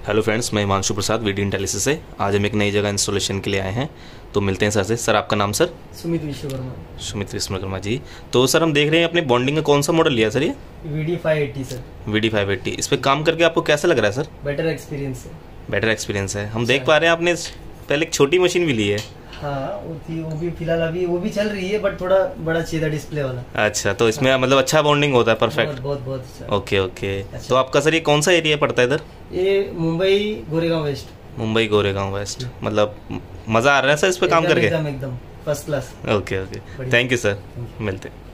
Hello friends, मैं हिमांशु प्रसाद VD इंटेलिसिस से। आज हम एक नई जगह इंस्टॉलेशन के लिए आए हैं, तो मिलते हैं सर से। सर आपका नाम? सर सुमित विश्वकर्मा। सुमित विश्वकर्मा जी। तो सर हम देख रहे हैं अपने बॉन्डिंग का कौन सा मॉडल लिया सर? ये VD 580 सर। VD 580। इस पर काम करके आपको कैसा लग रहा है सर? बेटर एक्सपीरियंस है। बेटर एक्सपीरियंस है। हम देख पा रहे हैं आपने पहले एक छोटी मशीन भी ली है। हाँ वो थी, वो भी फिलहाल अभी वो भी चल रही है, बट थोड़ा बड़ा चाहिए था डिस्प्ले वाला। अच्छा, तो इसमें मतलब अच्छा बॉन्डिंग होता है? परफेक्ट, बहुत बहुत अच्छा। Okay okay. तो आपका सर ये कौन सा एरिया पड़ता है इधर? ये मुंबई गोरेगांव वेस्ट। मुंबई गोरेगांव वेस्ट। मतलब मज़ा आ रहा है सर इस पे काम करके? एकदम एकदम first class. Okay okay, thank you sir. मिलते हैं।